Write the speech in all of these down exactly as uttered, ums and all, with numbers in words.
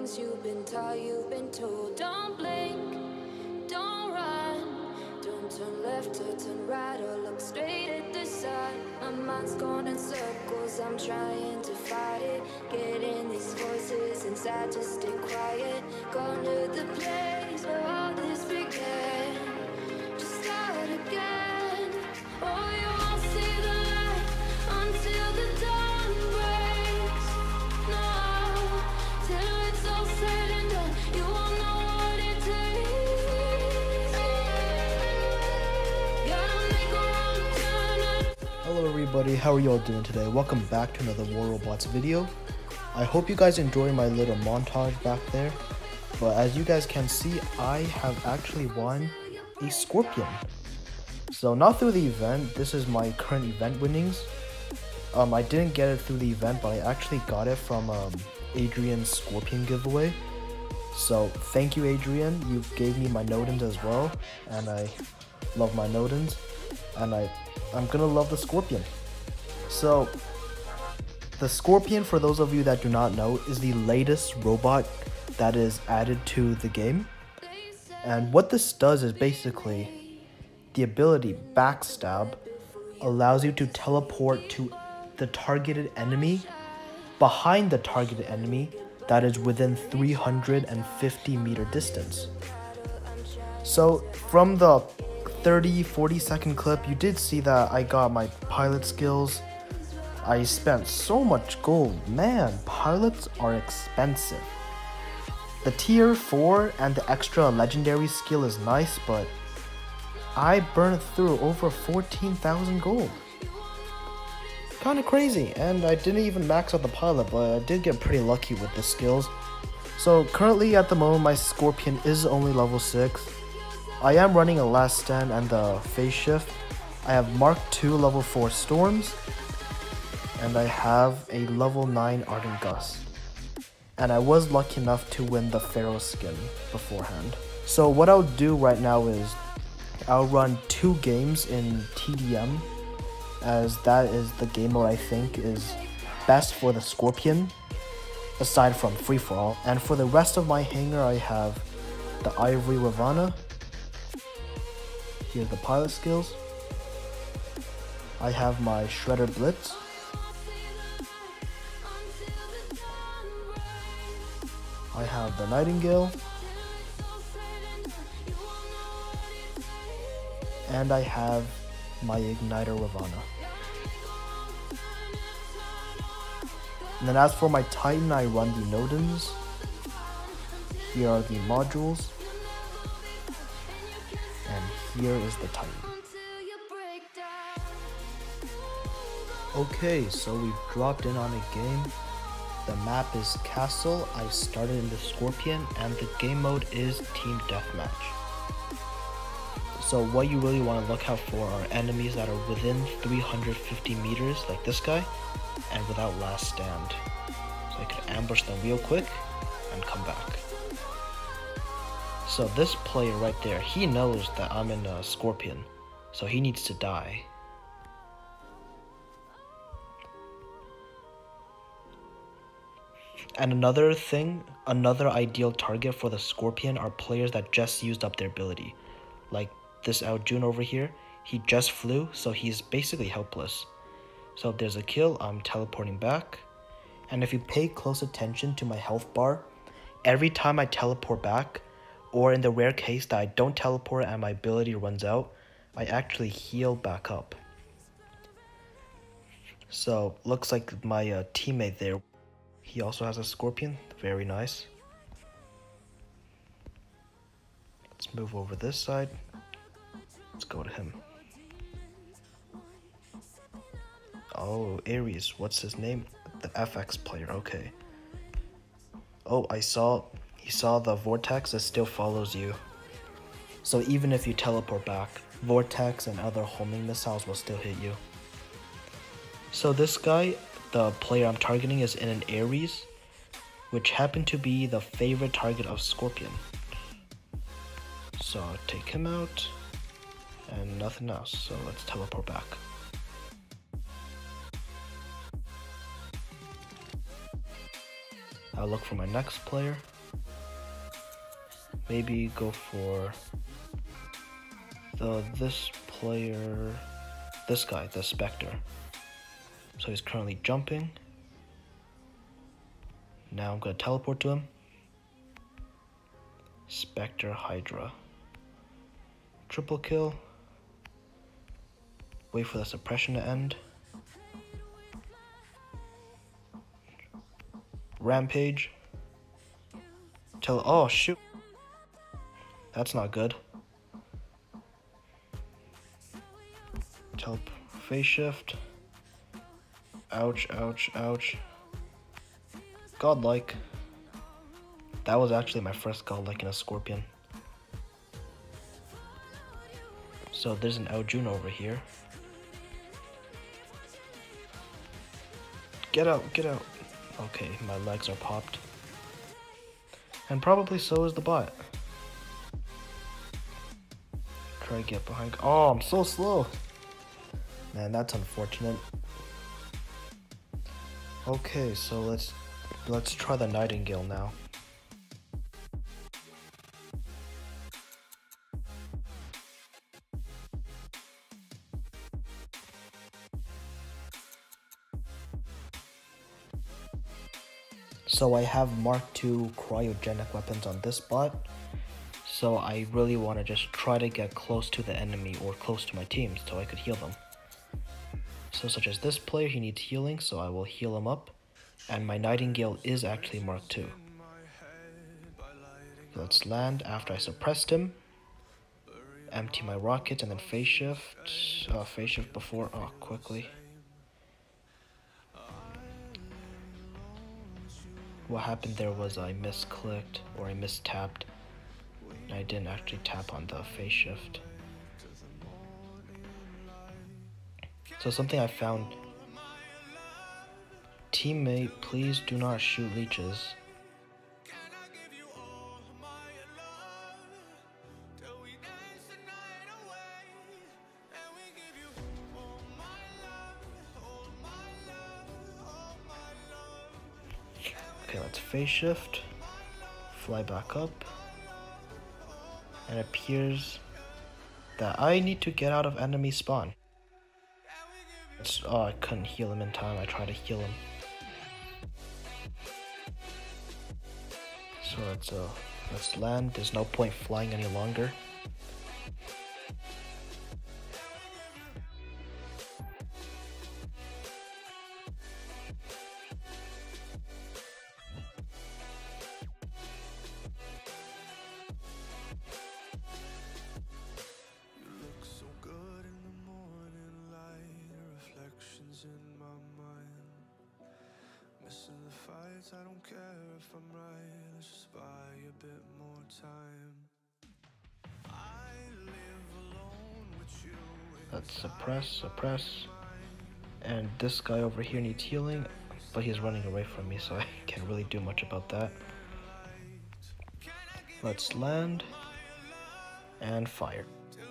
things you've been taught, you've been told. Don't blink, don't run, don't turn left or turn right or look straight at the sun. My mind's going in circles, I'm trying to fight it. Getting these voices inside to stay quiet. Going to the place where all this began. Just start again. Oh, you won't see the light until the dawn breaks. No, till it's all said and done, you won't know what it takes. Gotta make a wrong turn. Hello everybody, how are you all doing today? Welcome back to another War Robots video. I hope you guys enjoy my little montage back there. But as you guys can see, I have actually won a Scorpion. So not through the event, this is my current event winnings. Um, I didn't get it through the event, but I actually got it from um, Adrian's Scorpion giveaway. So thank you, Adrian, you gave me my Nodens as well, and I love my Nodens, and I, I'm gonna love the Scorpion. So the Scorpion, for those of you that do not know, is the latest robot that is added to the game. And what this does is basically the ability Backstab allows you to teleport to the targeted enemy behind the targeted enemy that is within three hundred fifty meter distance. So from the thirty forty second clip, you did see that I got my pilot skills. I spent so much gold. Man, pilots are expensive. The tier four and the extra legendary skill is nice, but I burned through over fourteen thousand gold. Kinda crazy, and I didn't even max out the pilot, but I did get pretty lucky with the skills. So currently at the moment my Scorpion is only level six. I am running a last stand and the phase shift. I have Mark two level four storms, and I have a level nine ardent gust. And I was lucky enough to win the Pharaoh skin beforehand. So what I'll do right now is I'll run two games in T D M, as that is the game mode I think is best for the Scorpion, aside from free-for-all. And for the rest of my hangar, I have the Ivory Ravana. Here's the pilot skills. I have my Shredder Blitz. I have the Nightingale. And I have my Igniter Ravana. And then as for my Titan, I run the Nodens. Here are the modules. And here is the Titan. Okay, so we've dropped in on a game. The map is Castle. I started in the Scorpion, and the game mode is Team Deathmatch. So what you really want to look out for are enemies that are within three hundred fifty meters, like this guy, and without last stand. So I could ambush them real quick and come back. So this player right there, he knows that I'm in a Scorpion, so he needs to die. And another thing, another ideal target for the Scorpion are players that just used up their ability. Like this Aljun over here, he just flew, so he's basically helpless. So if there's a kill, I'm teleporting back. And if you pay close attention to my health bar, every time I teleport back, or in the rare case that I don't teleport and my ability runs out, I actually heal back up. So looks like my uh, teammate there, he also has a Scorpion, very nice. Let's move over this side. Let's go to him. Oh, Ares, what's his name? The F X player, okay. Oh, I saw, he saw the Vortex that still follows you. So even if you teleport back, Vortex and other homing missiles will still hit you. So this guy, the player I'm targeting, is in an Ares, which happened to be the favorite target of Scorpion. So I'll take him out, and nothing else, so let's teleport back. I'll look for my next player. maybe go for the this player, this guy, the Spectre. So he's currently jumping. Now I'm gonna teleport to him. Spectre Hydra. Triple kill. Wait for the suppression to end. Rampage. Tell oh shoot. That's not good. Tele phase shift. Ouch, ouch, ouch. Godlike. That was actually my first godlike in a scorpion. So there's an Aojun over here. Get out, get out. Okay, my legs are popped. And probably so is the bot. Try to get behind. Oh, I'm so slow. Man, that's unfortunate. Okay, so let's let's try the Nightingale now. So I have Mark two cryogenic weapons on this bot. So I really want to just try to get close to the enemy or close to my team so I could heal them. So such as this player, he needs healing, so I will heal him up. And my Nightingale is actually Mark two. Let's land after I suppressed him. Empty my rockets and then phase shift. Uh, phase shift before, oh, quickly. What happened there was I misclicked or I mistapped. And I didn't actually tap on the phase shift. So something I found. Teammate, please do not shoot leeches. Okay, let's phase shift, fly back up, and it appears that I need to get out of enemy spawn. It's, oh, I couldn't heal him in time. I tried to heal him. So let's uh, let's land. There's no point flying any longer. I don't care if I'm right, let's just buy a bit more time. I live alone with you. Let's suppress, suppress. And this guy over here needs healing, but he's running away from me, so I can't really do much about that. Let's land and fire.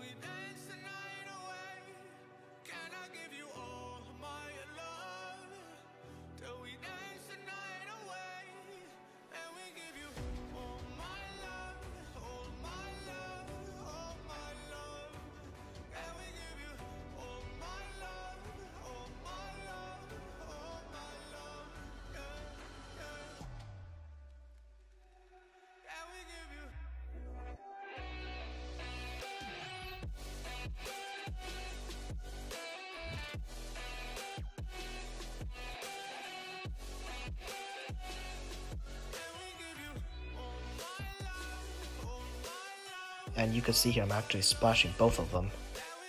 And you can see here I'm actually splashing both of them.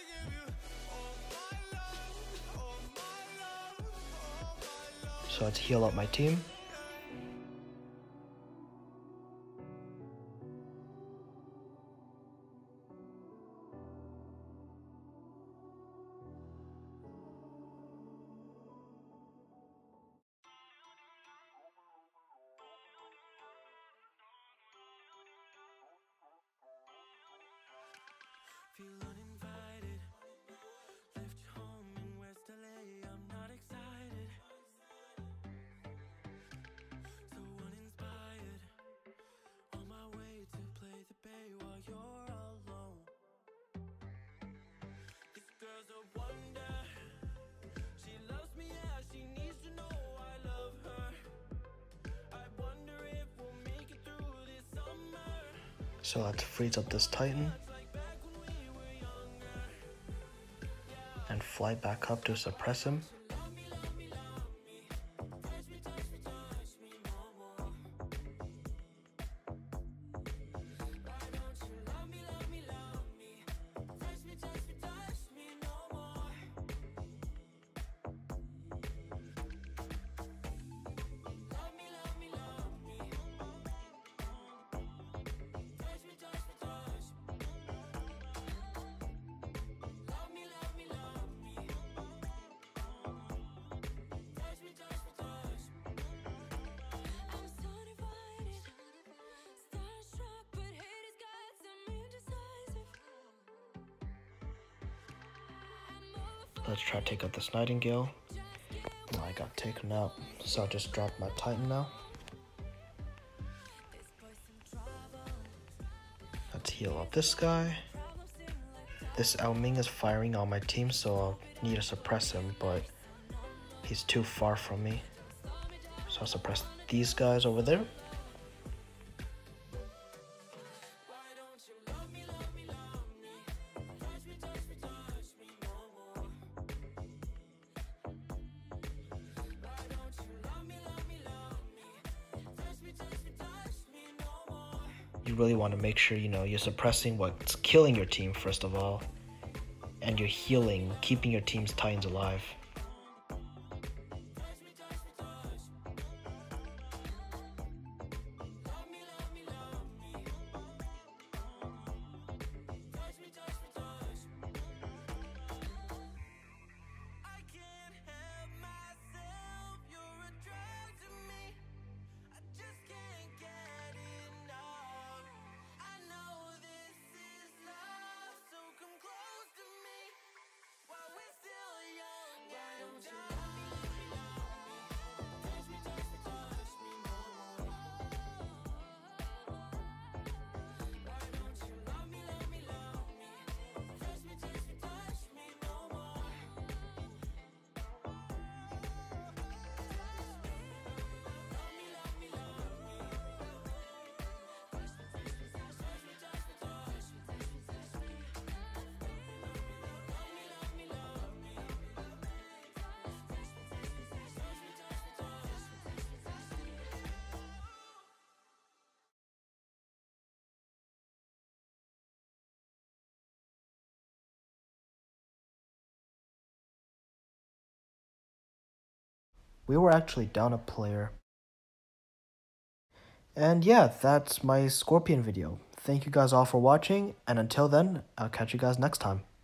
So let's heal up my team. Feel uninvited. Left you home in West L A. I'm not excited. So uninspired. On my way to play So let's freeze up this Titan. And fly back up to suppress him. Let's try to take out this Nightingale. No, I got taken out, so I'll just drop my Titan now. Let's heal up this guy. This lmao is firing on my team, so I'll need to suppress him, but he's too far from me. So I'll suppress these guys over there. You really want to make sure, you know, you're suppressing what's killing your team first of all, and you're healing, keeping your team's Titans alive. We were actually down a player. And yeah, that's my Scorpion video. Thank you guys all for watching, and until then, I'll catch you guys next time.